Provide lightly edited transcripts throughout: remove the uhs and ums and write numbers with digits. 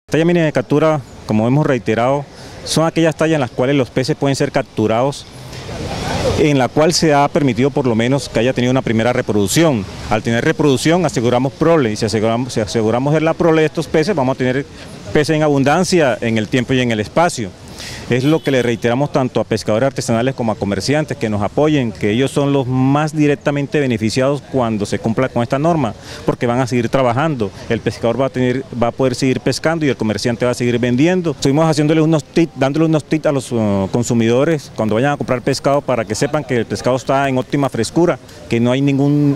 Tallas mínimas de captura, como hemos reiterado, son aquellas tallas en las cuales los peces pueden ser capturados, en la cual se ha permitido por lo menos que haya tenido una primera reproducción. Al tener reproducción aseguramos prole, y si aseguramos la prole de estos peces, vamos a tener peces en abundancia en el tiempo y en el espacio. Es lo que le reiteramos tanto a pescadores artesanales como a comerciantes que nos apoyen, que ellos son los más directamente beneficiados cuando se cumpla con esta norma, porque van a seguir trabajando, el pescador va a poder seguir pescando y el comerciante va a seguir vendiendo. Estuvimos haciéndole dándole unos tips a los consumidores cuando vayan a comprar pescado para que sepan que el pescado está en óptima frescura, que no hay ningún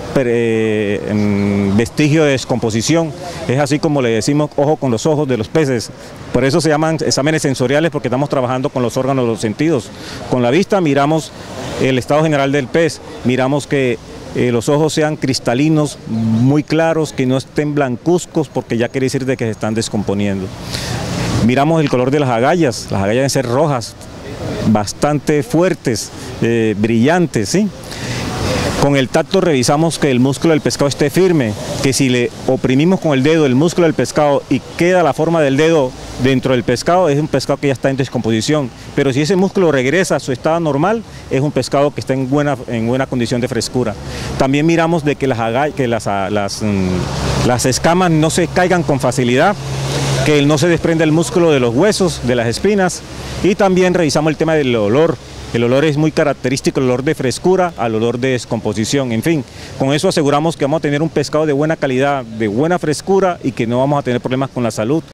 vestigio de descomposición. Es así como le decimos, ojo con los ojos de los peces. Por eso se llaman exámenes sensoriales, porque estamos trabajando con los órganos de los sentidos. Con la vista miramos el estado general del pez, miramos que los ojos sean cristalinos, muy claros, que no estén blancuzcos, porque ya quiere decir de que se están descomponiendo. Miramos el color de las agallas deben ser rojas, bastante fuertes, brillantes, ¿sí? Con el tacto revisamos que el músculo del pescado esté firme, que si le oprimimos con el dedo el músculo del pescado y queda la forma del dedo dentro del pescado, es un pescado que ya está en descomposición. Pero si ese músculo regresa a su estado normal, es un pescado que está en buena condición de frescura. También miramos de que las escamas no se caigan con facilidad, que no se desprenda el músculo de los huesos, de las espinas, y también revisamos el tema del olor. El olor es muy característico, el olor de frescura al olor de descomposición. En fin, con eso aseguramos que vamos a tener un pescado de buena calidad, de buena frescura y que no vamos a tener problemas con la salud.